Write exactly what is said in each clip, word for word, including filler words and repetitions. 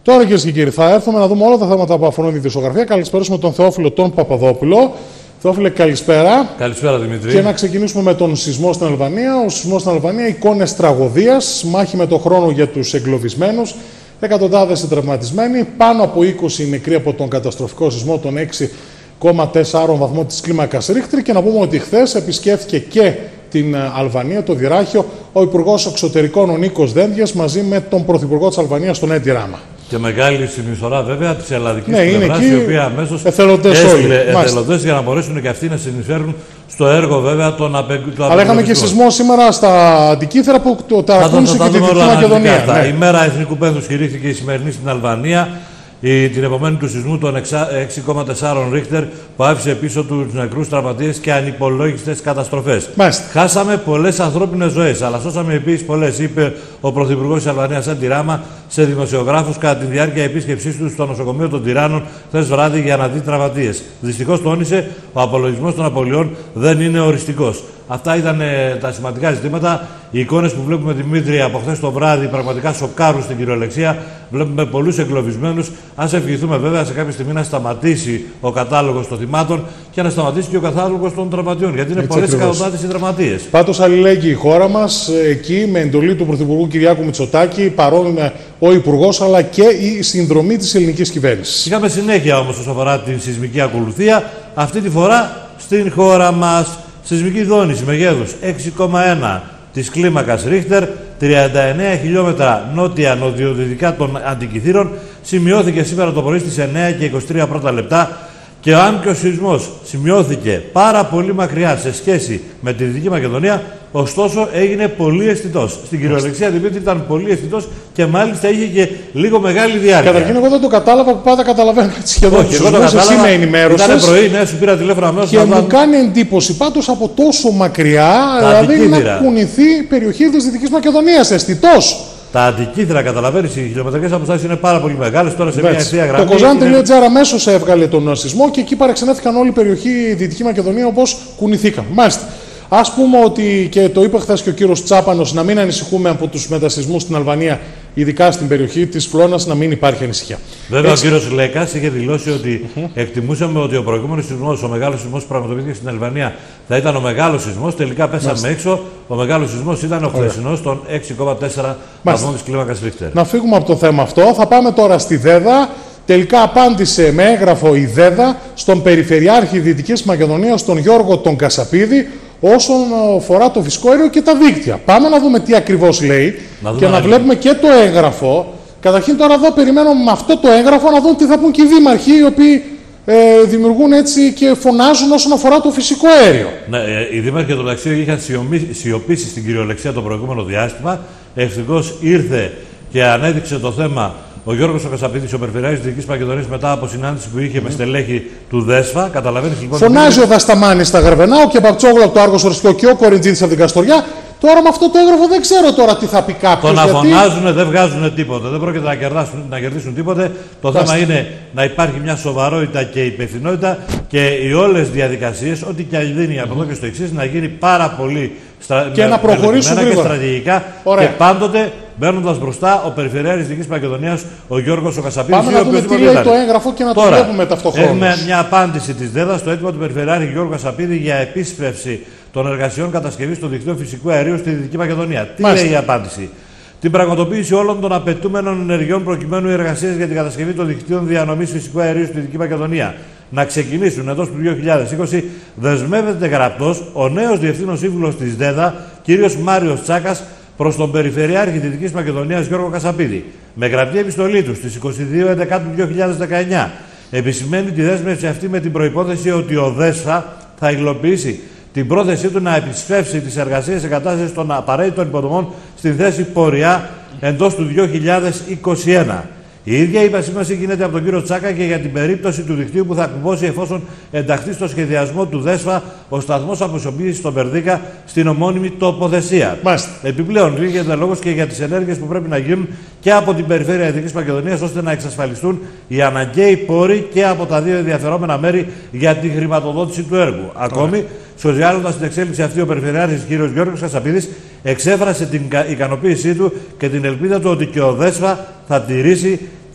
Τώρα, κυρίες και κύριοι, θα έρθουμε να δούμε όλα τα θέματα που αφορούν τη δημοσιογραφία. Καλησπέρισουμε τον Θεόφιλο τον Παπαδόπουλο. Θεόφιλε, καλησπέρα. Καλησπέρα, Δημήτρη. Και να ξεκινήσουμε με τον σεισμό στην Αλβανία. Ο σεισμός στην Αλβανία, εικόνες τραγωδίας, μάχη με τον χρόνο για τους εγκλωβισμένους, εκατοντάδες τραυματισμένοι, πάνω από είκοσι νεκροί από τον καταστροφικό σεισμό των έξι κόμμα τέσσερα βαθμών της κλίμακας Ρίχτερ. Και να πούμε ότι χθες επισκέφθηκε και την Αλβανία, το Δυράχιο, ο Υπουργός Εξωτερικών, ο Νίκος Δένδιας, μαζί με τον Πρωθυπουργό της Αλβανίας, τον Έντι Ράμα. Και μεγάλη συνεισφορά βέβαια της ελλαδικής ναι, πλευράς, η οποία αμέσως έστειλε εθελοντές για να μπορέσουν και αυτοί να συνεισφέρουν στο έργο βέβαια των απεγκλωβισμένων. Αλλά είχαμε και σεισμό σήμερα στα Αντικήθερα που το ταρακούνησε και τη Δυτική Μακεδονία. Ναι. Η μέρα εθνικού πένθους κηρύχθηκε η σημερινή στην Αλβανία. Η, την επομένη του σεισμού των έξι κόμμα τέσσερα Ρίχτερ που άφησε πίσω του νεκρούς, τραυματίες και ανυπολόγιστες καταστροφές. Μάλιστα. Χάσαμε πολλές ανθρώπινες ζωές, αλλά σώσαμε επίσης πολλές, είπε ο Πρωθυπουργός της Αλβανίας Έντι Ράμα σε δημοσιογράφους κατά τη διάρκεια επίσκεψής του στο νοσοκομείο των Τυράννων χθες βράδυ για να δει τραυματίες. Δυστυχώς τόνισε, ο απολογισμός των απολειών δεν είναι οριστικός. Αυτά ήταν ε, τα σημαντικά ζητήματα. Οι εικόνες που βλέπουμε, Δημήτρη, από χθες το βράδυ πραγματικά σοκάρουν στην κυριολεξία. Βλέπουμε πολλούς εγκλωβισμένους. Ας ευχηθούμε βέβαια σε κάποια στιγμή να σταματήσει ο κατάλογος των θυμάτων και να σταματήσει και ο κατάλογος των τραυματιών. Γιατί είναι πολλές εκατοντάδες οι τραυματίες. Πάντως, αλληλέγγυη η χώρα μας, εκεί με εντολή του Πρωθυπουργού Κυριάκου Μητσοτάκη, παρόν ο Υπουργός αλλά και η συνδρομή της ελληνικής κυβέρνησης. Είχαμε συνέχεια όμως όσον αφορά την σεισμική ακολουθία, αυτή τη φορά στην χώρα μας. Σεισμική δόνηση μεγέθους έξι κόμμα ένα της κλίμακας Ρίχτερ, τριάντα εννέα χιλιόμετρα νότια-νοτιοδυτικά των Αντικηθήρων, σημειώθηκε σήμερα το πρωί στις εννέα και είκοσι τρία πρώτα λεπτά. Και αν και ο σεισμός σημειώθηκε πάρα πολύ μακριά σε σχέση με τη Δυτική Μακεδονία, ωστόσο έγινε πολύ αισθητός. Στην κυριολεξία, Δημήτρη, ήταν πολύ αισθητός και μάλιστα είχε και λίγο μεγάλη διάρκεια. Καταρχήν, εγώ δεν το κατάλαβα που πάντα καταλαβαίνω σχεδόν. Όχι, εγώ το κατάλαβα. Εσύ με ενημέρωσες. Ήταν πρωί, ναι, σου πήρα τηλέφωνο αμέσως. Και μου κάνει εντύπωση πάντως από τόσο μακριά, δηλαδή να κουνηθεί η περιοχή της Δυτικής Μακεδονίας. Αισθητός. Τα Αντικήθερα, καταλαβαίνεις, οι χιλιομετρικές αποστάσεις είναι πάρα πολύ μεγάλες. Τώρα σε μια ευθεία γραμμή. Το Κοζάν.gr αμέσως έβγαλε τον σεισμό και εκεί παρεξενέθηκαν όλη η περιοχή η Δυτική Μακεδονία, όπως κουνηθήκαν. Μάλιστα. Ας πούμε ότι, και το είπε χθες και ο κύριος Τσάπανος, να μην ανησυχούμε από τους μετασεισμούς στην Αλβανία, ειδικά στην περιοχή της Φλώνας, να μην υπάρχει ανησυχία. Βέβαια, έτσι, ο κύριος Λέκας είχε δηλώσει ότι mm -hmm. εκτιμούσαμε ότι ο προηγούμενος σεισμός, ο μεγάλος σεισμός που πραγματοποιήθηκε στην Αλβανία, θα ήταν ο μεγάλος σεισμός. Τελικά πέσαμε Μάλιστα. έξω. Ο μεγάλος σεισμός ήταν ο χθεσινός των έξι κόμμα τέσσερα βαθμών της κλίμακας Ρίχτερ. Να φύγουμε από το θέμα αυτό. Θα πάμε τώρα στη ΔΕΔΑ. Τελικά απάντησε με έγγραφο η ΔΕΔΑ στον Περιφερειάρχη Δυτικής Μακεδονίας, τον Γιώργο τον Κασαπίδη, όσον αφορά το φυσικό αέριο και τα δίκτυα. Πάμε να δούμε τι ακριβώς λέει να και να βλέπουμε και το έγγραφο. Καταρχήν τώρα εδώ περιμένουμε με αυτό το έγγραφο να δούμε τι θα πούν και οι δήμαρχοι, οι οποίοι ε, δημιουργούν έτσι και φωνάζουν όσον αφορά το φυσικό αέριο. Ναι, οι δήμαρχοι του μεταξύ είχαν σιωπήσει στην κυριολεξία το προηγούμενο διάστημα. Ευτυχώς ήρθε και ανέδειξε το θέμα ο Γιώργος ο Κασαπίδης, ο Περιφερειάρχης της Δυτικής Μακεδονίας, μετά από συνάντηση που είχε mm. με στελέχη του ΔΕΣΦΑ. Καταλαβαίνεις λοιπόν. Φωνάζει ο Δασταμάνης στα Γραβενά, ο Κεπαπτσόγλου από το Άργος Οριστικό και ο Κοριντζίδης από την Καστοριά. Τώρα με αυτό το έγγραφο δεν ξέρω τώρα τι θα πει κάποιος. Το να γιατί... φωνάζουν δεν βγάζουν τίποτα. Δεν πρόκειται να κερδίσουν, να κερδίσουν τίποτε. Το Βάστε. θέμα είναι να υπάρχει μια σοβαρότητα και υπευθυνότητα και οι όλες διαδικασίες, ό,τι και δίνει από εδώ και στο εξής, να γίνει πάρα πολύ στρα... και με... να προχωρήσουν και στρατηγικά. Ωραία. Και πάντοτε μπαίνοντας μπροστά ο Περιφερειάρχης της Δυτικής Μακεδονίας, ο Γιώργος ο Κασαπίδης. Πάμε να δούμε τι λέει το έγγραφο και να Τώρα, το βλέπουμε ταυτόχρονα. Έχουμε μια απάντηση της ΔΕΔΑ στο αίτημα του Περιφερειάρχη Γιώργου Κασαπίδη για επίσπευση των εργασιών κατασκευής των δικτύων φυσικού αερίου στη Δυτική Μακεδονία. Τι Μάλιστα. λέει η απάντηση? Την πραγματοποίηση όλων των απαιτούμενων ενεργειών προκειμένου οι εργασίες για την κατασκευή των δικτύων διανομής φυσικού αερίου στη Δυτική Μακεδονία να ξεκινήσουν εντός του δύο χιλιάδες είκοσι, δεσμεύεται γραπτός ο νέος διευθύνων σύμβουλος της ΔΕΔΑ, κ. Μάριος Τσάκας, προς τον Περιφερειάρχη Δυτικής Μακεδονίας Γιώργο Κασαπίδη. Με γραπτή επιστολή του στις είκοσι δύο Νοεμβρίου δύο χιλιάδες δεκαεννιά επισημαίνει τη δέσμευση αυτή με την προϋπόθεση ότι ο ΔΕΣΦΑ θα υλοποιήσει την πρόθεσή του να επισφεύσει τις εργασίες εγκατάστασης των απαραίτητων υποδομών στην θέση πορεία εντός του δύο χιλιάδες είκοσι ένα. Η ίδια η επισήμανση γίνεται από τον κύριο Τσάκα και για την περίπτωση του δικτύου που θα κουμπώσει εφόσον ενταχθεί στο σχεδιασμό του ΔΕΣΦΑ ο σταθμός αποσιοποίησης στον Περδίκα στην ομώνυμη τοποθεσία. Μάλιστα. Επιπλέον, γίνεται λόγος και για τις ενέργειες που πρέπει να γίνουν και από την Περιφέρεια Δυτικής Μακεδονίας ώστε να εξασφαλιστούν οι αναγκαίοι πόροι και από τα δύο ενδιαφερόμενα μέρη για τη χρηματοδότηση του έργου. Ακόμη, σχολιάζοντας την εξέλιξη αυτή, ο Περιφερειάρχης κ. Γιώργος Κασαπίδης εξέφρασε την ικανοποίησή του και την ελπίδα του ότι και ο ΔΕΣΦΑ θα τηρήσει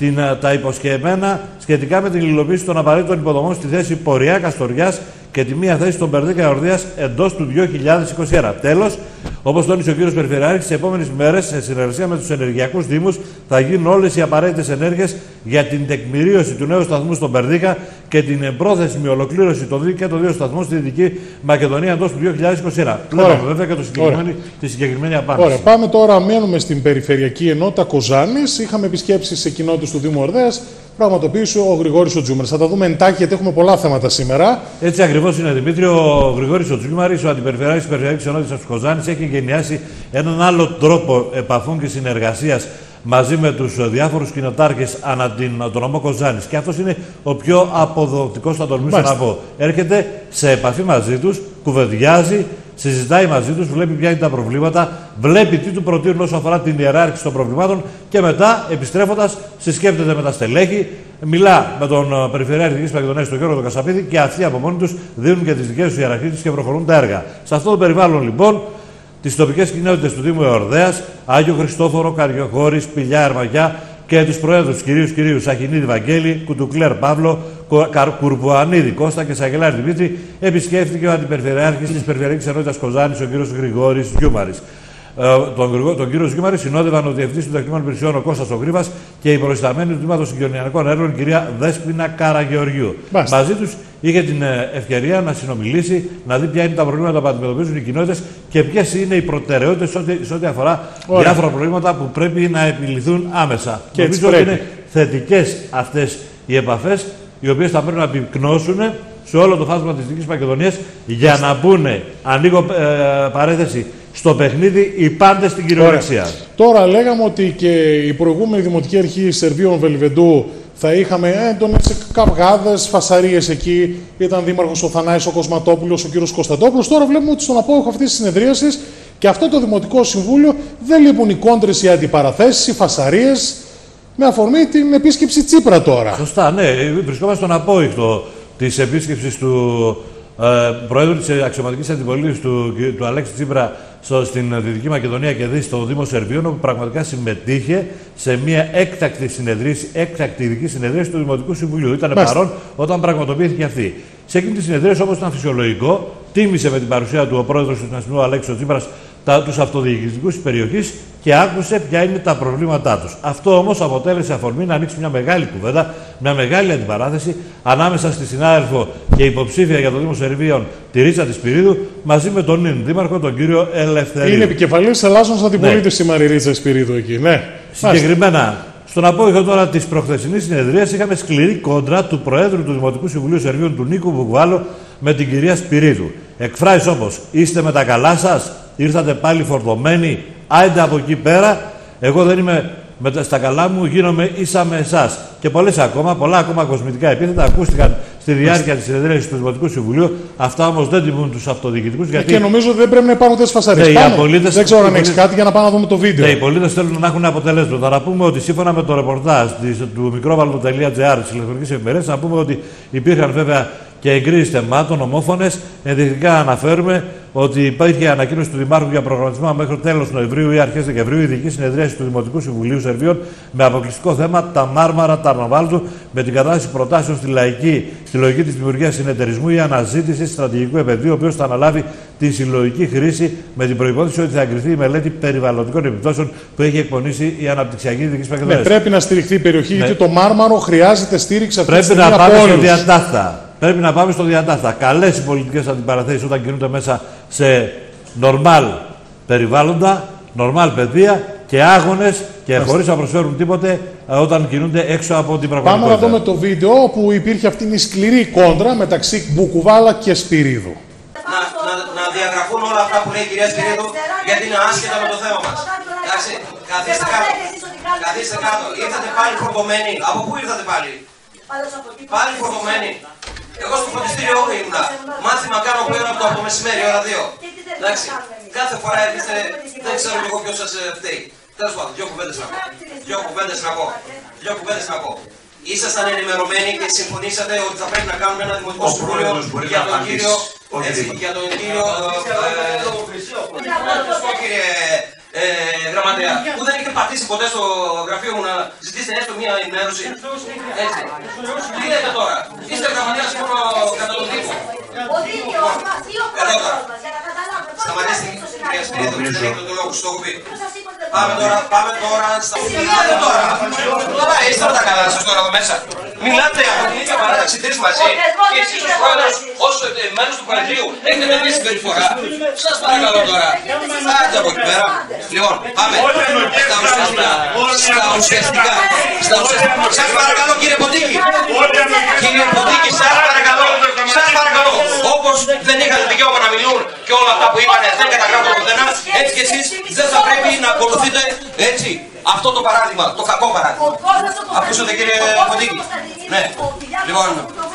την, τα υποσχεμένα σχετικά με την υλοποίηση των απαραίτητων υποδομών στη θέση Πορειά Καστοριάς και τη μία θέση των Περδίκα Εορδίας εντός του δύο χιλιάδες είκοσι ένα. Τέλος, όπως τόνισε ο κ. Περιφερειάρχης, τις επόμενες μέρες, σε συνεργασία με τους ενεργειακούς δήμους, θα γίνουν όλες οι απαραίτητες ενέργειες για την τεκμηρίωση του νέου σταθμού στον Περδίκα και την εμπρόθεσμη ολοκλήρωση των και των δύο σταθμών στη Δυτική Μακεδονία εντός του δύο χιλιάδες είκοσι ένα. Βλέπουμε βέβαια και το συγκεκριμένη, τη συγκεκριμένη απάντηση. Ωραία. Πάμε τώρα, μένουμε στην Περιφερειακή Ενότητα Κοζάνης. Είχαμε επισκέψεις σε κοινότητες του Δήμου Ορδέας. Πραγματοποίησε ο Γρηγόρης ο Τζούμαρης. Θα τα δούμε εντάχει γιατί έχουμε πολλά θέματα σήμερα. Έτσι ακριβώς είναι, Δημήτρη. Ο Γρηγόρης ο Τζούμαρης, ο Αντιπεριφερειάρχης της Περιφερειακής Ενότητας της Κοζάνης, έχει εγκαινιάσει έναν άλλο τρόπο επαφών και συνεργασίας μαζί με τους διάφορους κοινοτάρχες ανά την, τον νομό Κοζάνης. Και αυτός είναι ο πιο αποδοτικός, θα τολμήσω να πω. Έρχεται σε επαφή μαζί τους, κουβεντιάζει, συζητάει μαζί τους, βλέπει ποια είναι τα προβλήματα, βλέπει τι του προτείνουν όσον αφορά την ιεράρχηση των προβλημάτων και μετά, επιστρέφοντας, συσκέπτεται με τα στελέχη, μιλά με τον Περιφερειάρχη της Μακεδονίας, τον Γιώργο τον Κασαπίδη, και αυτοί από μόνοι τους δίνουν και τις δικές τους ιεραρχίες και προχωρούν τα έργα. Σε αυτό το περιβάλλον, λοιπόν, τις τοπικές κοινότητες του Δήμου Εορδέας, Άγιο Χριστόφορο, Καριοχώρης, Πηλιά, Ερμαγιά και τους προέδρους κυρίους κυρίους Αχινίδη Βαγγέλη, Κουτουκλέρ Παύλο, Κουρπουανίδη Κώστα και Σαγελάρη Δημήτρη, επισκέφθηκε ο Αντιπεριφερειάρχης της Περιφερειακής Ενότητας Κοζάνης, ο κ. Γρηγόρης Γιούμαρης. Ε, τον, τον κύριο Γιούμαρη συνόδευαν ο Διευθυντής των Τεχνικών Υπηρεσιών ο Κώστας ο Γρήβας και η προϊσταμένη του Τμήματος Συγκοινωνιακών Έργων, η κυρία Δέσποινα Καραγεωργίου. Μάλιστα. Μαζί τους είχε την ευκαιρία να συνομιλήσει, να δει ποια είναι τα προβλήματα που αντιμετωπίζουν οι κοινότητες και ποιες είναι οι προτεραιότητες σε ό,τι, σε ό,τι αφορά Ωραία. διάφορα προβλήματα που πρέπει να επιληθούν άμεσα. Και νομίζω ότι είναι θετικές αυτές οι επαφές, οι οποίες θα πρέπει να πυκνώσουν σε όλο το φάσμα της Δυτικής Μακεδονίας για να μπουν, ανοίγω ε, παρένθεση, στο παιχνίδι οι πάντες στην κυριολεξία. Τώρα λέγαμε ότι και η προηγούμενη Δημοτική Αρχή Σερβίων Βελβεντού θα είχαμε έντονες καυγάδες, φασαρίες εκεί. Ήταν δήμαρχος ο Θανάης ο Κοσματόπουλος, ο κύριος Κωνσταντόπουλος. Τώρα βλέπουμε ότι στον απόϊχο αυτής της συνεδρίασης και αυτό το Δημοτικό Συμβούλιο δεν λείπουν οι κόντρες, οι αντιπαραθέσεις, οι φασαρίες, με αφορμή την επίσκεψη Τσίπρα τώρα. Σωστά, ναι. Βρισκόμαστε στον απόϊχο της επίσκεψης του ε, Προέδρου της Αξιωματικής Αντιπολίτευσης του, του Αλέξη Τσίπρα στο, στην Δυτική Μακεδονία και δει στο Δήμο Σερβίων, όπου πραγματικά συμμετείχε σε μια έκτακτη συνεδρίαση, έκτακτη ειδική συνεδρίαση του Δημοτικού Συμβουλίου. Ήταν παρόν όταν πραγματοποιήθηκε αυτή. Σε εκείνη τη συνεδρίαση, όπως ήταν φυσιολογικό, τίμησε με την παρουσία του ο Πρόεδρος του Συνασπισμού Αλέξης Τσίπρας τους αυτοδιοικητικούς της περιοχής και άκουσε ποια είναι τα προβλήματά τους. Αυτό όμως αποτέλεσε αφορμή να ανοίξει μια μεγάλη κουβέντα, μια μεγάλη αντιπαράθεση ανάμεσα στη συνάδελφο και υποψήφια για το Δήμο Σερβίων, τη Ρίτσα της Σπυρίδου, μαζί με τον νυν δήμαρχο, τον κύριο Ελευθερίου. Είναι επικεφαλής Ελλάσσονος Αντιπολίτευσης σήμερα η Ρίτσα Σπυρίδου εκεί, ναι. Συγκεκριμένα, στον απόϊχο τώρα της προχθεσινής συνεδρίας είχαμε σκληρή κόντρα του Προέδρου του Δημοτικού Συμβουλίου Σερβίων, του Νίκου Βουκουάλου, με την κυρία Σπυρίδου. Εκφράσεις όπως «Είστε με τα καλά σας», «Ήρθατε πάλι φορτωμένοι», «Άιντε από εκεί πέρα», «Εγώ δεν είμαι με στα καλά μου, γίνομαι ίσα με εσάς». Και πολλές ακόμα, πολλά ακόμα κοσμητικά επίθετα ακούστηκαν στη διάρκεια της συνεδρίασης του Δημοτικού Συμβουλίου. Αυτά όμως δεν τιμούν τους αυτοδιοικητικούς. Γιατί... Και νομίζω ότι δεν πρέπει να υπάρχουν τέτοιες φασαρίες. Δεν ξέρω αν έχει κάτι για να πάμε να δούμε το βίντεο. Ναι, οι πολίτες θέλουν να έχουν αποτελέσματα. Να πούμε ότι σύμφωνα με το ρεπορτάζ του μικρόβαλτο τελεία τζι άρ της ηλεκτρονικής εφημερίδας, να πούμε ότι υπήρχαν βέβαια και εγκρίσεις θεμάτων, ομόφωνες. Ενδεικτικά αναφέρουμε ότι υπήρχε ανακοίνωση του Δημάρχου για προγραμματισμό μέχρι τέλος Νοεμβρίου ή αρχές Δεκεμβρίου ειδική συνεδρίαση του Δημοτικού Συμβουλίου Σερβίων με αποκλειστικό θέμα τα Μάρμαρα Ταρνοβάλτου, με την κατάσταση προτάσεων στη, λαϊκή, στη λογική της δημιουργίας συνεταιρισμού ή αναζήτηση στρατηγικού επενδύου, ο οποίος θα αναλάβει τη συλλογική χρήση με την προϋπόθεση ότι θα εγκριθεί η μελέτη περιβαλλοντικών επιπτώσεων που έχει εκπονήσει η Αναπτυξιακή Δυτική Μακεδονία. Ναι, πρέπει να στηριχθεί η περιοχή, ναι. Γιατί το Μάρμαρο χρειάζεται στήριξη αυτή τη στιγμή. Πρέπει να πάμε στο διατάχτα. Πρέπει να πάμε στο διατάχτα. Καλές οι πολιτικές αντιπαραθέσεις όταν κινούνται μέσα σε νορμάλ περιβάλλοντα, νορμάλ παιδεία και άγονες και χωρίς να προσφέρουν τίποτε όταν κινούνται έξω από την πραγματικότητα. Πάμε να δούμε το βίντεο όπου υπήρχε αυτή η σκληρή κόντρα μεταξύ Μπουκουβάλα και Σπυρίδου. Να, να, να διαγραφούν όλα αυτά που λέει η κυρία Σπυρίδου, γιατί είναι άσχετα με το θέμα μας. Εντάξει, καθίστε κάτω. Καθίστε κάτω. Ήρθατε πάλι φορτωμένοι. Από πού ήρθατε πάλι? Πάλι φορτωμένοι. Εγώ στο φροντιστήριο ήμουνα. Μάθημα κάνω που από το, από το μεσημέρι, ώρα δύο. Εντάξει, κάθε φορά έρχεστε, δεν ξέρω εγώ ποιος σας φταίει. Τέλος πάντων, δυο κουβέντες να πω. Δυο κουβέντες να πω. Δυο κουβέντες να πω. Ήσασταν ενημερωμένοι και συμφωνήσατε ότι θα πρέπει να κάνουμε ένα δημοτικό συμβούλιο για τον κύριο. Έτσι, για τον κύριο. Να πω κύριε ε, γραμματέα, που δεν έχετε πατήσει ποτέ στο γραφείο μου να ζητήσετε έστω μία ενημέρωση. Έτσι. Τι λέτε τώρα, είστε γραμματέας μόνο κατά τον τύπο. Εδώ τώρα. Σταματήστε, κυρία Σπυρίδου, δεν έχετε το λόγο, σου το έχω πει. Πάμε τώρα, πάμε τώρα. Τι λέτε τώρα, τώρα είστε όλα τα καλά σας τώρα εδώ μέσα. Μιλάτε από την ίδια παράταξη τρεις μαζί και εσείς ως πρόεδρος, ως μέλος του Προεδρείου, έχετε μια ίδια συμπεριφορά. Σας παρακαλώ τώρα. Άντε από εκεί πέρα. Λοιπόν, πάμε. Στα ουσιαστικά. Στα ουσιαστικά. Στα ουσιαστικά. Σας παρακαλώ κύριε Ποντίκη. Κύριε Ποντίκη, σας παρακαλώ. Σας παρακαλώ. Όπως δεν είχατε δικαίωμα να μιλούν και όλα αυτά που είπανε δεν καταγράφουν πουθενά, έτσι και εσείς δεν θα πρέπει να ακολουθείτε έτσι. Αυτό το παράδειγμα, το κακό παράδειγμα. Ακούσατε κύριε Ποντίκη. Ναι. Λοιπόν,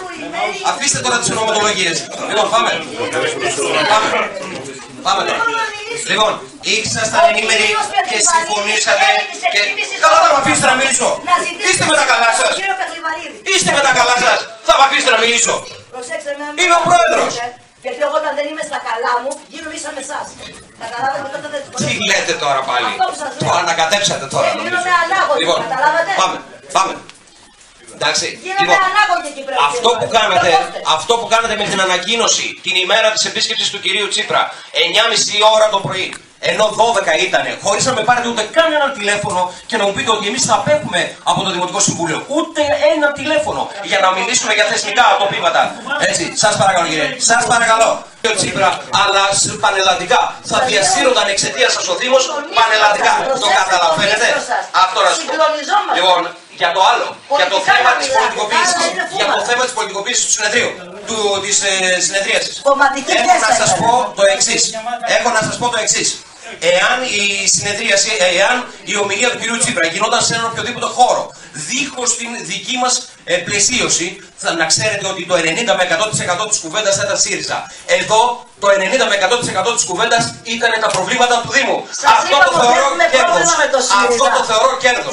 αφήστε τώρα τις ονοματολογίες. Λοιπόν, πάμε. Πάμε. Πάμε τώρα. Λοιπόν, ήσασταν ενήμεροι και συμφωνήσατε και... Καλά θα με αφήσετε να μιλήσω. Είστε με τα καλά σας. Είστε με τα καλά σας. Θα με αφήσετε να μιλήσω. Είμαι ο πρόεδρος. Γιατί εγώ όταν δεν είμαι στα καλά μου, γίνομαι ίσα με εσάς. Καταλάβατε τότε δεν... Τι λέτε τώρα πάλι. Το ανακατέψατε τώρα. Γίνομαι ανάγωγη, λοιπόν, καταλάβατε. Πάμε, πάμε. Εντάξει, λοιπόν, αυτό που, κάνατε, αυτό που κάνατε με την ανακοίνωση την ημέρα της επίσκεψης του κυρίου Τσίπρα, εννιά και μισή ώρα το πρωί, ενώ δώδεκα ήτανε, χωρίς να με πάρετε ούτε καν ένα τηλέφωνο και να μου πείτε ότι εμείς θα απέχουμε από το Δημοτικό Συμβούλιο. Ούτε ένα τηλέφωνο για να μιλήσουμε για θεσμικά τοπήματα. Έτσι, σας παρακαλώ κύριε, σας παρακαλώ. Ο Τσίπρα, αλλά πανελλαδικά θα διασύρονταν εξαιτίας σας ο Δήμος πανελλαδικά. Το καταλαβαίνετε. Αυτό να σου πω. Λοιπόν, για το άλλο, για το θέμα της πολιτικοποίησης, για το θέμα της πολιτικοποίησης του συνεδρίου, του, της ε, συνεδρίασης. Έχω να σας πω το εξής. Έχω να σας πω το εξής. Εάν η συνεδρίαση, εάν η ομιλία του κυρίου Τσίπρα γινόταν σε έναν οποιοδήποτε χώρο, δίχως την δική μας ε, πλαισίωση, θα να ξέρετε ότι το ενενήντα με εκατό τοις εκατό της κουβέντας θα ήταν ΣΥΡΙΖΑ. Εδώ το ενενήντα με εκατό τοις εκατό της κουβέντας ήταν τα προβλήματα του Δήμου. Αυτό το θεωρώ κέρδος. Αυτό το θεωρώ κέρδος.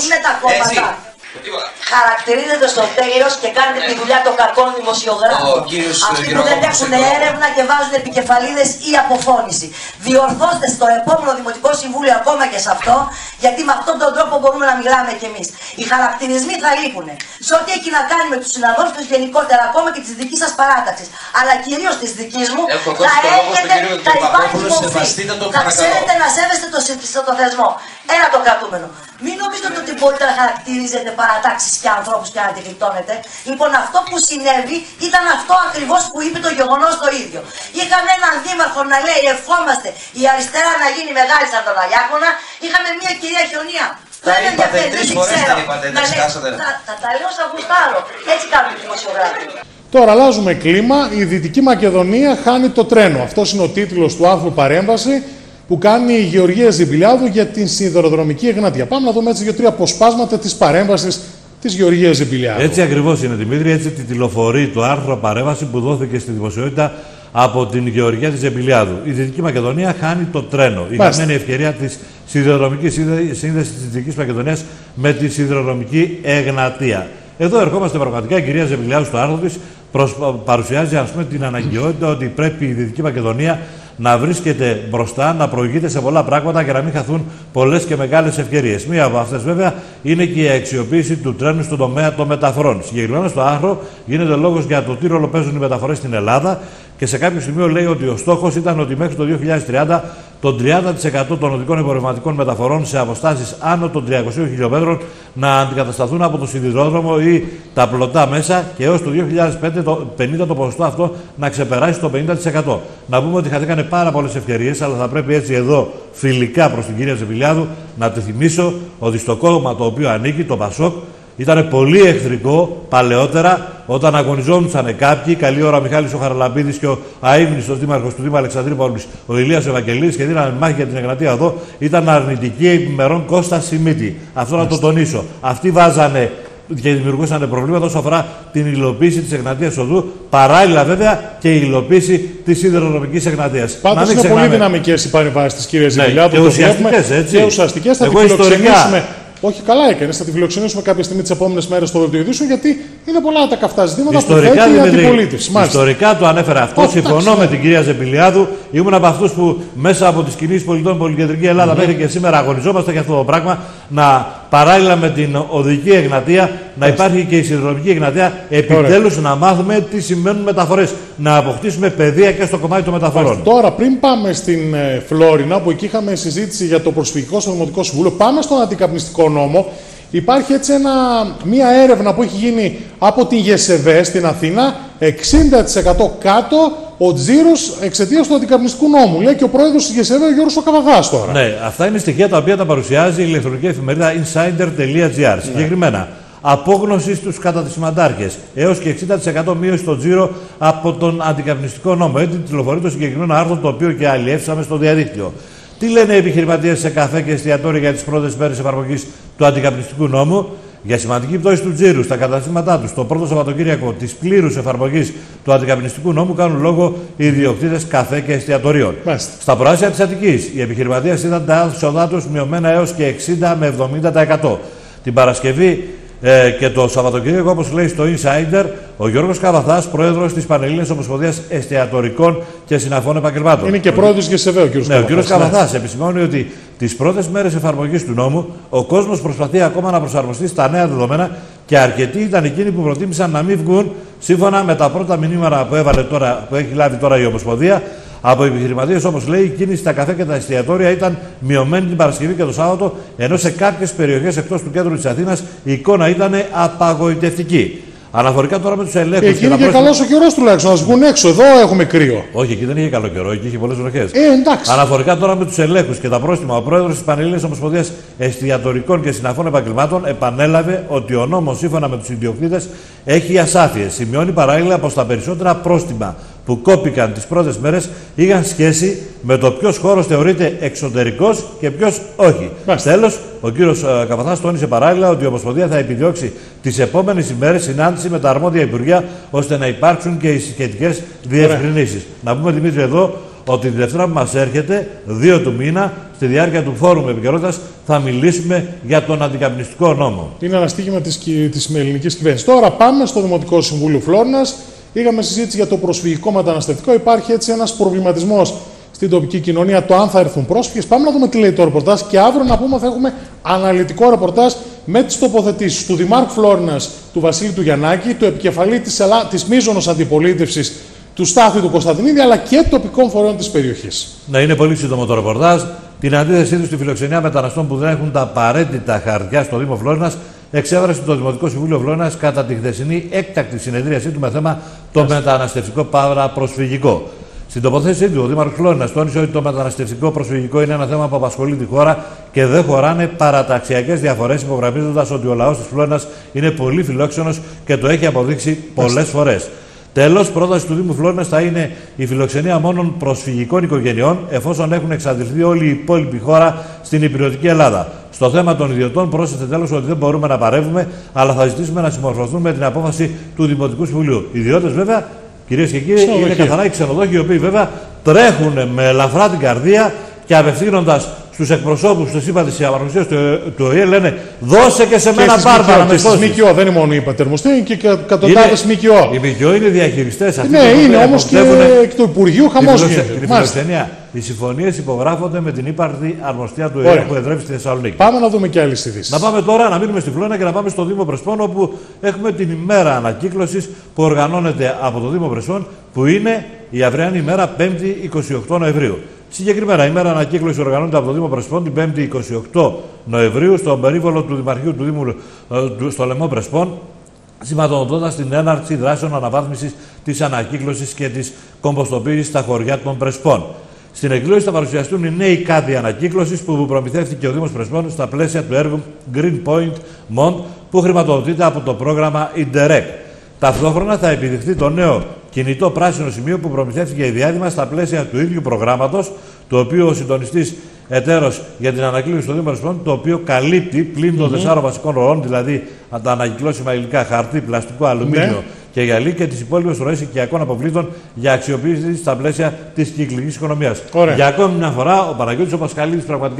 Χαρακτηρίζεται στο τέλος και κάνετε τη δουλειά των κακών δημοσιογράφων. Αυτοί που δεν έχουν έρευνα και βάζουν επικεφαλίδες ή αποφώνηση. Διορθώστε στο επόμενο Δημοτικό Συμβούλιο ακόμα και σε αυτό, γιατί με αυτόν τον τρόπο μπορούμε να μιλάμε κι εμείς. Οι χαρακτηρισμοί θα λείπουν. Σε ό,τι έχει να κάνει με τους συναδέλφους γενικότερα, ακόμα και της δικής σας παράταξης, αλλά κυρίως της δικής μου, θα έχετε, θα υπάρχει μορφή. Θα ξέρετε να σέβεστε το, το θεσμό. Ένα το κρατούμενο. Μην νομίζετε ότι μπορείτε να χαρακτηρίζετε παρατάξεις και ανθρώπους και να τη γλιτώνετε. Λοιπόν, αυτό που συνέβη ήταν αυτό ακριβώς που είπε το γεγονός το ίδιο. Είχαμε έναν δήμαρχο να λέει ευχόμαστε η αριστερά να γίνει μεγάλη σαν τον Αλιάκωνα. Είχαμε μια κυρία Χιονία. Τα είπατε τρεις φορές, τα είπατε, δεν σκάσατε. Θα τα λέω σαν γουστάρω. Έτσι κάνουν οι δημοσιογράφοι. Τώρα αλλάζουμε κλίμα. Η Δυτική Μακεδονία χάνει το τρένο. Αυτός είναι ο τίτλος του άρθρου παρέμβαση που κάνει η Γεωργία Ζιμπηλιάδου για την σιδηροδρομική Εγνάτια. Πάμε να δούμε έτσι δύο-τρία αποσπάσματα της παρέμβασης της Γεωργίας Ζιμπηλιάδου. Έτσι ακριβώς είναι, Δημήτρη, έτσι τιτλοφορεί το άρθρο παρέμβαση που δόθηκε στη δημοσιότητα από την Γεωργία της Ζιμπηλιάδου. Η Δυτική Μακεδονία χάνει το τρένο. Η χαμένη ευκαιρία της σιδηροδρομικής σύνδεσης της Δυτικής Μακεδονίας με τη σιδηροδρομική Εγνατία. Εδώ ερχόμαστε πραγματικά, η κυρία Ζιμπηλιάδου στο άρθρο της παρουσιάζει ας πούμε, την αναγκαιότητα ότι πρέπει η Δυτική Μακεδονία να βρίσκεται μπροστά, να προηγείται σε πολλά πράγματα και να μην χαθούν πολλές και μεγάλες ευκαιρίες. Μία από αυτές, βέβαια, είναι και η αξιοποίηση του τρένου στον τομέα των μεταφορών. Συγκεκριμένα στο άρθρο γίνεται λόγος για το τι ρόλο παίζουν οι μεταφορές στην Ελλάδα και σε κάποιο σημείο λέει ότι ο στόχος ήταν ότι μέχρι το δύο χιλιάδες τριάντα το τριάντα τοις εκατό των οδικών εμπορευματικών μεταφορών σε αποστάσεις άνω των τριακοσίων χιλιόμετρων να αντικατασταθούν από το σιδηρόδρομο ή τα πλωτά μέσα και έως το δύο χιλιάδες πενήντα το ποσοστό αυτό να ξεπεράσει το πενήντα τοις εκατό. Να πούμε ότι χαθήκανε πάρα πολλές ευκαιρίες, αλλά θα πρέπει έτσι εδώ φιλικά προς την κυρία Ζιμπηλιάδου να τη θυμίσω ότι στο κόμμα το οποίο ανήκει, το Πασόκ, ήταν πολύ εχθρικό παλαιότερα όταν αγωνιζόντουσαν κάποιοι, καλή ώρα ο Μιχάλης ο Χαραλαμπίδης και ο αείμνηστος δήμαρχος του Δήμου Αλεξανδρούπολης, ο Ηλίας Ευαγγελίδης, και δίνανε μάχη για την Εγνατία εδώ, ήταν αρνητική επιμερών Κώστα Σιμίτη. Αυτό να το τονίσω. Αυτοί βάζανε και δημιουργούσαν προβλήματα όσον αφορά την υλοποίηση της Εγνατίας οδού, παράλληλα βέβαια και η υλοποίηση της σιδηροδρομικής Εγνατίας. Πάντως είναι πολύ δυναμικές οι παρεμβάσεις της κυρίας Ζιμπηλιάδου. Ναι, και ουσιαστικές, έτσι. Και ουσιαστικές θα Εγώ την φιλοξενήσουμε. Όχι, καλά έκανε. Θα τη φιλοξενήσουμε κάποια στιγμή τις επόμενες μέρες στο δελτίο ειδήσεων, γιατί είναι πολλά τα καυτά ζητήματα ιστορικά, που θέτει η Δημητρή, αντιπολίτευση. Ιστορικά το ανέφερε αυτό. Oh, συμφωνώ ναι. με την κυρία Ζεπηλιάδου. Ήμουν από αυτούς που μέσα από τις κινήσεις πολιτών Πολυκεντρική Ελλάδα mm -hmm. μέχρι και σήμερα αγωνιζόμαστε για αυτό το πράγμα. Να παράλληλα με την οδική Εγνατία να υπάρχει και η σιδηροδρομική Εγνατία. Επιτέλους να μάθουμε τι σημαίνουν μεταφορές. Να αποκτήσουμε παιδεία και στο κομμάτι των μεταφορών. Τώρα, πριν πάμε στην ε, Φλόρινα, που εκεί είχαμε συζήτηση για το προσφυγικό στο Δημοτικό Συμβούλιο, πάμε στον αντικαπνιστικό νόμο. Υπάρχει έτσι ένα, μία έρευνα που έχει γίνει από την ΓΕΣΕΒΕ στην Αθήνα, εξήντα τοις εκατό κάτω ο τζίρος εξαιτίας του αντικαπνιστικού νόμου. Λέει και ο πρόεδρος της ΓΕΣΕΒΕ, ο Γιώργος ο Καβαδάς τώρα. Ναι, αυτά είναι στοιχεία τα οποία τα παρουσιάζει η ηλεκτρονική εφημερίδα insider τελεία gr. Ναι. Συγκεκριμένα, απόγνωση στους κατατισμαντάρχες, έως και εξήντα τοις εκατό μείωση στο τζίρο από τον αντικαπνιστικό νόμο. Έτσι τηλεφορεί το συγκεκριμένο άρθρο, το οποίο και αλλιεύσαμε στο διαδίκτυο. Τι λένε οι επιχειρηματίες σε καφέ και εστιατόρια για τις πρώτες μέρες εφαρμογής του αντικαπνιστικού νόμου? Για σημαντική πτώση του τζίρου στα καταστήματά τους το πρώτο Σαββατοκύριακο της πλήρους εφαρμογής του αντικαπνιστικού νόμου κάνουν λόγο οι ιδιοκτήτες καφέ και εστιατορίων. Μάλιστα. Στα προάστια της Αττικής, οι επιχειρηματίες είδαν τα έσοδά τους μειωμένα έως και εξήντα με εβδομήντα τοις εκατό. Την Παρασκευή Ε, και το Σαββατοκύριακο, όπως λέει στο Insider, ο Γιώργος Καβαθάς, πρόεδρος της Πανελλήνιας Ομοσπονδίας Εστιατορικών και Συναφών Επαγγελμάτων. Είναι και πρόεδρος ΓΕΣΕΒΕ ο κύριος ναι, Καβαθάς. Ο κύριος Καβαθάς ναι. επισημώνει ότι τις πρώτες μέρες εφαρμογής του νόμου ο κόσμος προσπαθεί ακόμα να προσαρμοστεί στα νέα δεδομένα και αρκετοί ήταν εκείνοι που προτίμησαν να μην βγουν, σύμφωνα με τα πρώτα μηνύματα που, έβαλε τώρα, που έχει λάβει τώρα η Ομοσπονδία. Από επιχειρηματίες, όπως λέει, η κίνηση στα καφέ και τα εστιατόρια ήταν μειωμένη την Παρασκευή και το Σάββατο, ενώ σε κάποιες περιοχές εκτός του κέντρου της Αθήνας η εικόνα ήταν απαγοητευτική. Αναφορικά τώρα με τους ελέγχους. Εκεί είναι και πρόσθετα... καλός ο καιρός τουλάχιστον, να βγουν έξω. Εδώ έχουμε κρύο. Όχι, εκεί δεν είχε καλό καιρό, εκεί είχε πολλές βροχές. Ε, εντάξει. Αναφορικά τώρα με τους ελέγχους και τα πρόστιμα, ο πρόεδρος της Πανελλήνιας Ομοσπονδίας Εστιατορικών και Συναφών Επαγγελμάτων επανέλαβε ότι ο νόμος, σύμφωνα με τους ιδιοκτήτες, έχει ασάφειες. Σημειώνει παράλληλα πως τα περισσότερα πρόστιμα που κόπηκαν τις πρώτες μέρες είχαν σχέση με το ποιος χώρος θεωρείται εξωτερικός και ποιος όχι. Τέλος, ο κύριος uh, Καβαθάς τόνισε παράλληλα ότι η Ομοσπονδία θα επιδιώξει τις επόμενες ημέρες συνάντηση με τα αρμόδια υπουργεία ώστε να υπάρξουν και οι σχετικές διευκρινήσεις. Να πούμε, Δημήτρη, εδώ ότι τη Δευτέρα που μας έρχεται, δύο του μήνα, στη διάρκεια του Φόρουμ Επικαιρότητας, θα μιλήσουμε για τον αντικαπνιστικό νόμο. Είναι ένα στοίχημα της, της ελληνικής κυβέρνησης. Τώρα πάμε στο Δημοτικό Συμβούλιο Φλόρινας. Είχαμε συζήτηση για το προσφυγικό μεταναστευτικό. Υπάρχει έτσι ένας προβληματισμός στην τοπική κοινωνία, το αν θα έρθουν πρόσφυγες. Πάμε να δούμε τι λέει το ρεπορτάζ και αύριο να πούμε θα έχουμε αναλυτικό ρεπορτάζ με τις τοποθετήσεις του Δημάρχου Φλόρινας, του Βασίλη του Γιαννάκη, του επικεφαλή της, Ελλά... της μείζωνος αντιπολίτευσης του Στάθη του Κωνσταντινίδη, αλλά και τοπικών φορέων της περιοχής. Ναι, είναι πολύ σύντομο το ρεπορτάζ. Την αντίθεσή του στη φιλοξενία μεταναστών που δεν έχουν τα απαραίτητα χαρτιά στο Δήμο Φλόρινας εξέβρασε το Δημοτικό Συμβούλιο Φλόρινας κατά τη χθεσινή έκτακτη συνεδρίασή του με θέμα το μεταναστευτικό παύλα προσφυγικό. Στην τοποθέτησή του, ο Δήμαρχος Φλόρινας τόνισε ότι το μεταναστευτικό προσφυγικό είναι ένα θέμα που απασχολεί τη χώρα και δεν χωράνε παραταξιακές διαφορές, υπογραμμίζοντας ότι ο λαός της Φλόρινας είναι πολύ φιλόξενος και το έχει αποδείξει πολλές φορές. Τέλος, πρόταση του Δήμου Φλόρινας θα είναι η φιλοξενία μόνον προσφυγικών οικογενειών, εφόσον έχουν εξαντληθεί όλη η υπόλοιπη χώρα στην υπηρετική Ελλάδα. Στο θέμα των ιδιωτών, πρόσθεσε τέλος ότι δεν μπορούμε να παρεύουμε, αλλά θα ζητήσουμε να συμμορφωθούν με την απόφαση του Δημοτικού Συμβουλίου. Οι ιδιώτες, βέβαια, κυρίες και κύριοι, είναι καθαρά οι ξενοδόχοι, οι οποίοι βέβαια τρέχουν με ελαφρά την καρδία και απευθύνοντας στους εκπροσώπους της ΥΠΑ της Αρμοστίας του, του ΟΗΕ λένε δώσε και σε και μένα μπάρμπα να με σώσεις. Και στις ΜΚΟ, δεν είναι μόνο η πατερμοστή, είναι και εκατοντάδες ΜΚΟ. Οι ΜΚΟ είναι διαχειριστές. Ναι, είναι όμως και εκ του Υπουργείου χαμός γίνεται. Οι συμφωνίες υπογράφονται με την ύπαρτη αρμοστία του ΟΗΕ που εδρεύει στη Θεσσαλονίκη. Πάμε να δούμε και άλλες ειδήσεις. Να πάμε τώρα, να μείνουμε στη Φλόρινα και να πάμε στο Δήμο Πρεσπών, όπου έχουμε την ημέρα ανακύκλωσης που οργανώνεται από το Δήμο Πρεσπών, που είναι η αυριανή ημέρα πέμπτη εικοστή ογδόη Νοεμβρίου. Συγκεκριμένα, η ημέρα ανακύκλωση οργανώνεται από το Δήμο Πρεσπών την πέμπτη εικοστή ογδόη Νοεμβρίου στον περίβολο του Δημαρχείου του Δήμου στο Λεμμό Πρεσπών, σηματοδοτώντας την έναρξη δράσεων αναβάθμισης της ανακύκλωσης και της κομποστοποίησης στα χωριά των Πρεσπών. Στην εκδήλωση θα παρουσιαστούν οι νέοι κάδοι ανακύκλωσης που προμηθεύτηκε ο Δήμος Πρεσπών στα πλαίσια του έργου Green Point Mont που χρηματοδοτείται από το πρόγραμμα Interreg. Ταυτόχρονα θα επιδειχθεί το νέο κινητό πράσινο σημείο που προμηθεύτηκε η διάδημα στα πλαίσια του ίδιου προγράμματος, το οποίο ο συντονιστής εταίρος για την ανακύκλωση στο Δήμο Πρεσπών, το οποίο καλύπτει πλην των mm -hmm. τεσσάρων βασικών ροών, δηλαδή τα ανακυκλώσιμα υλικά, χαρτί, πλαστικό, αλουμίνιο mm -hmm. και γυαλί και τις υπόλοιπες ροές οικιακών αποβλήτων για αξιοποίηση στα πλαίσια της κυκλικής οικονομίας. Ωραία. Για ακόμη μια φορά, ο Παναγιώτης ο Πασχαλίδης πραγματικά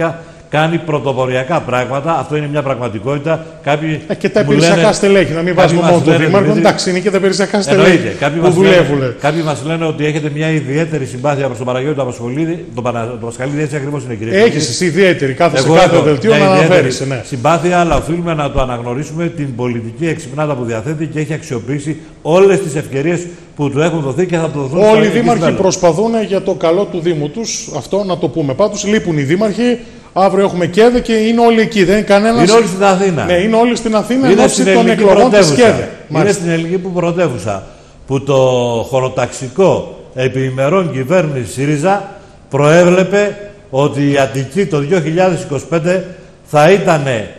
κάνει πρωτοποριακά πράγματα. Αυτό είναι μια πραγματικότητα. Κάποιοι ε, και τα υπηρεσιακά στελέχη, να μην βάζουμε μόνο το Δήμαρχο. Εντάξει, είναι και τα υπηρεσιακά στελέχη που δουλεύουν. Κάποιοι μας λένε ότι έχετε μια ιδιαίτερη συμπάθεια προς τον Παναγιώτη τον Πασχαλίδη. Τον Πασχαλίδη, έτσι ακριβώς είναι, κύριε. Έχεις εσύ ιδιαίτερη, κάθε σε κάθε δελτίο να αναφέρεις. Ναι. Συμπάθεια, αλλά οφείλουμε να το αναγνωρίσουμε την πολιτική εξυπνάδα που διαθέτει και έχει αξιοποιήσει όλες τις ευκαιρίες που του έχουν δοθεί και θα το δοθούν. Όλοι οι δήμαρχοι προσπαθούν για το καλό του Δήμου τους. Αυτό να το πούμε. Πάντως λείπουν οι δήμαρχοι. Αύριο έχουμε ΚΕΔΕ και είναι όλοι εκεί. Δεν είναι κανένας. Είναι όλοι στην Αθήνα. Ναι, είναι όλοι στην Αθήνα. Είναι στην των εκλογών της ΚΕΔΕ. Είναι στην ελληνική που πρωτεύουσα. Που το χωροταξικό επί ημερών κυβέρνηση ΣΥΡΙΖΑ προέβλεπε ότι η Αττική το δύο χιλιάδες είκοσι πέντε θα ήταν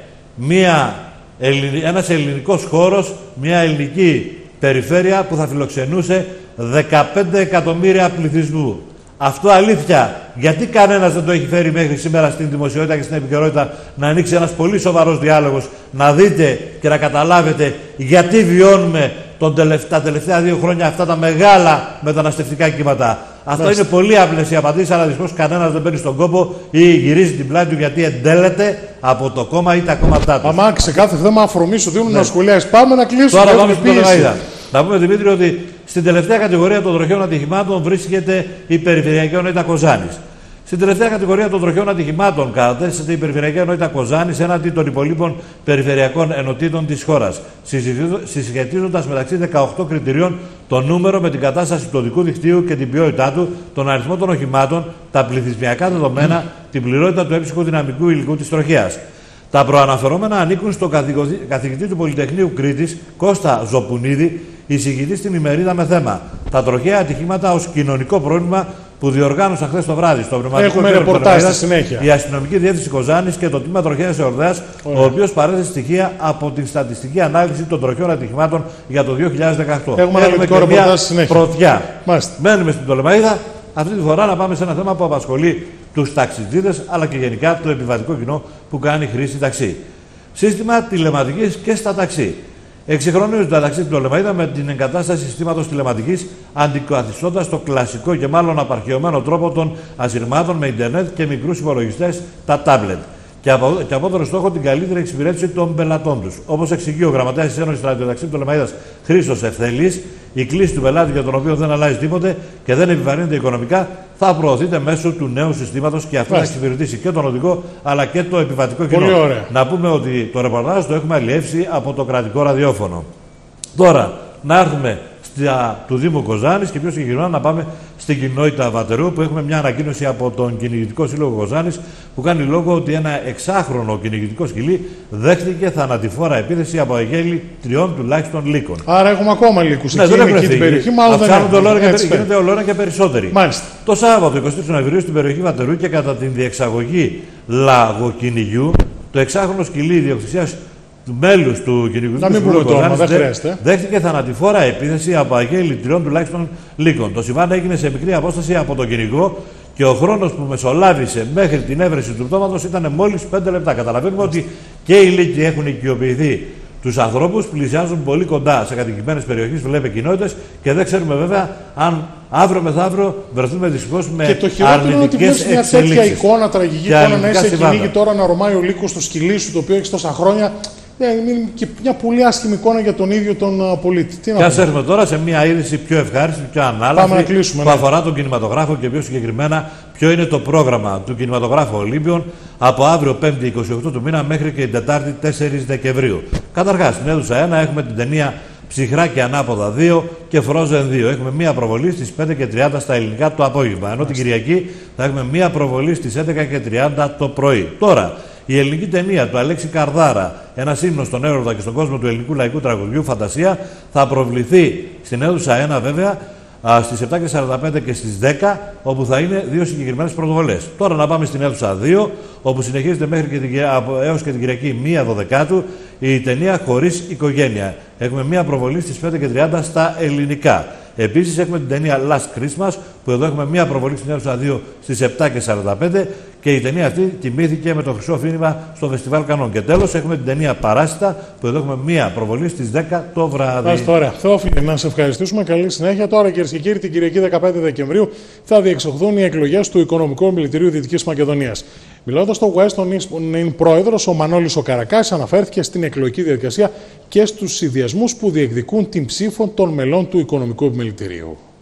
μια, ένας ελληνικός χώρος, μια ελληνική περιφέρεια που θα φιλοξενούσε δεκαπέντε εκατομμύρια πληθυσμού. Αυτό αλήθεια. Γιατί κανένας δεν το έχει φέρει μέχρι σήμερα στην δημοσιότητα και στην επικαιρότητα να ανοίξει ένας πολύ σοβαρός διάλογος, να δείτε και να καταλάβετε γιατί βιώνουμε τον τελευταία, τα τελευταία δύο χρόνια αυτά τα μεγάλα μεταναστευτικά κύματα. Αυτό είναι πολύ απλές οι απαντήσεις, αλλά δυστυχώς κανένας δεν παίρνει στον κόπο ή γυρίζει την πλάτη του γιατί εντέλεται από το κόμμα ή τα κόμματά του. Αμά, σε κάθε θέμα αφορμή σου δίνουν να σχολιάσεις. Πάμε να κλείσουμε. Τώρα πάμε στην Πτολεμαΐδα. Να πούμε, Δημήτρη, ότι στην τελευταία κατηγορία των τροχαίων ατυχημάτων βρίσκεται η περιφερειακή ενότητα Κοζάνης. Στην τελευταία κατηγορία των τροχαίων ατυχημάτων κατατέσσεται η περιφερειακή ενότητα Κοζάνης έναντι των υπολείπων περιφερειακών ενωτήτων της χώρας, συσχετίζοντας μεταξύ δεκαοκτώ κριτηρίων το νούμερο με την κατάσταση του οδικού δικτύου και την ποιότητά του, τον αριθμό των οχημάτων, τα πληθυσμιακά δεδομένα, mm. την πληρότητα του έψυχου δυναμικού υλικού της τροχέας. Τα προαναφερόμενα ανήκουν στον καθηγητή του Πολυτεχνείου Κρήτης, Κώστα Ζοπουνίδη, εισηγητή στην ημερίδα με θέμα τα τροχαία ατυχήματα ως κοινωνικό πρόβλημα που διοργάνωσαν χθες το βράδυ στο πνευματικό κέντρο η αστυνομική διεύθυνση Κοζάνης και το τμήμα τροχαίας εορδέας, ο οποίος παρέθεσε στοιχεία από την στατιστική ανάλυση των τροχαίων ατυχημάτων για το δύο χιλιάδες δεκαοκτώ. Έχουμε αναλυτικό ρεπορτάζ στη συνέχεια. Πρωτιά. Μένουμε στην Πτολεμαΐδα. Αυτή τη φορά να πάμε σε ένα θέμα που απασχολεί τους ταξιτζίδες αλλά και γενικά το επιβατικό κοινό που κάνει χρήση ταξί. Σύστημα τηλεματικής και στα ταξί. Εξυγχρονίζουν τα ταξί στην Πτολεμαΐδα με την εγκατάσταση συστήματος τηλεματικής, αντικαθιστώντας το κλασικό και μάλλον απαρχαιωμένο τρόπο των ασυρμάτων με Ιντερνετ και μικρούς υπολογιστές, τα τάμπλετ. Και, απο, και απότερο στόχο την καλύτερη εξυπηρέτηση των πελατών τους. Όπως εξηγεί ο γραμματέας της Ένωσης Ραδιοταξί Πτολεμαΐδας Χρήστος Ευθελής, η κλίση του πελάτη για τον οποίο δεν αλλάζει τίποτε και δεν επιβαρύνεται οικονομικά θα προωθείται μέσω του νέου συστήματος και αυτό θα εξυπηρετήσει και τον οδικό αλλά και το επιβατικό κοινό. Να πούμε ότι το ρεπορτάζ το έχουμε αλλιεύσει από το κρατικό ραδιόφωνο. Τώρα, να έρθουμε στα, του Δήμου Κοζάνης και πιο συγκεκριμένα να πάμε στην κοινότητα Βατερού που έχουμε μια ανακοίνωση από τον Κυνηγητικό Σύλλογο Κοζάνης που κάνει λόγο ότι ένα εξάχρονο κυνηγητικό σκυλί δέχτηκε θανατηφόρα επίθεση από αγέλη τριών τουλάχιστον λύκων. Άρα έχουμε ακόμα λύκους ναι, εκεί, είναι εκεί την περιοχή, μάλλον δεν έχουμε. Γίνεται ολόνα και περισσότεροι. Μάλιστα. Το Σάββατο εικοστή Νοεμβρίου στην περιοχή Βατερού και κατά την διεξαγωγή λαγοκυνηγιού, το εξάχρονο σκυλί ιδιοκτησίας του μέλους του Κυνηγητικού Σύλλογου Κοζάνης δέχτηκε θανατηφόρα επίθεση από αγέλη τριών τουλάχιστον λύκων. Το συμβάν έγινε σε μικρή απόσταση από τον κυνηγό και ο χρόνος που μεσολάβησε μέχρι την έβρεση του πτώματος ήταν μόλις πέντε λεπτά. Καταλαβαίνουμε ότι και οι λύκοι έχουν οικειοποιηθεί τους ανθρώπους, πλησιάζουν πολύ κοντά σε κατοικημένες περιοχές, βλέπε κοινότητες και δεν ξέρουμε βέβαια αν αύριο μεθαύριο βρεθούμε δυστυχώς με αρνητικές εξελίξεις. Και το χειρότερο είναι ότι βλέπεις μια τέτοια εικόνα, τραγική εικόνα, να είσαι κυνήγι τώρα να ρωμάει ο λύκος στο σκυλί σου το οποίο έχει τόσα χρόνια. Είναι και μια πολύ άσχημη εικόνα για τον ίδιο τον uh, πολίτη. Τι και ας έρθουμε τώρα σε μια είδηση πιο ευχάριστη, πιο ανάλαφρη που ναι. αφορά τον κινηματογράφο και πιο συγκεκριμένα ποιο είναι το πρόγραμμα του κινηματογράφου Ολύμπιον από αύριο πέμπτη εικοστή ογδόη του μήνα μέχρι και την Τετάρτη τέσσερις Δεκεμβρίου. Καταρχάς, στην αίθουσα ένα έχουμε την ταινία Ψυχρά και Ανάποδα δύο και Frozen δύο. Έχουμε μία προβολή στις πέντε και τριάντα στα ελληνικά το απόγευμα. Ενώ την Κυριακή θα έχουμε μία προβολή στις έντεκα και τριάντα το πρωί. Τώρα, η ελληνική ταινία του Αλέξη Καρδάρα, ένα ύμνο στον έρωτα και στον κόσμο του ελληνικού λαϊκού τραγουδιού Φαντασία, θα προβληθεί στην αίθουσα ένα βέβαια στις επτά και σαράντα πέντε και στις δέκα, όπου θα είναι δύο συγκεκριμένες πρωτοβολές. Τώρα να πάμε στην αίθουσα δύο, όπου συνεχίζεται μέχρι και την, έως και την Κυριακή μία δωδεκάτου η ταινία Χωρίς Οικογένεια. Έχουμε μία προβολή στις πέντε και τριάντα στα ελληνικά. Επίσης έχουμε την ταινία Last Christmas, που εδώ έχουμε μία προβολή στην αίθουσα δύο στις επτά και σαράντα πέντε και η ταινία αυτή τιμήθηκε με το χρυσό φίνιμα στο Φεστιβάλ Κανών. Και τέλος έχουμε την ταινία Παράσιτα, που εδώ έχουμε μία προβολή στις δέκα το βράδυ. Μάλιστα, ωραία. Θεόφιλε, να σε ευχαριστήσουμε. Καλή συνέχεια. Τώρα, κυρίες και κύριοι, την Κυριακή δεκαπέντε Δεκεμβρίου θα διεξαχθούν οι εκλογές του Οικονομικού Μιλητηρίου Δυτικής Μακεδονίας. Μιλώντας στο Weston πρόεδρος, ο Μανώλης ο Καρακάσης αναφέρθηκε στην εκλογική διαδικασία και στους συνδυασμούς που διεκδικούν την ψήφο των μελών του Οικονομικού Επιμελητηρίου.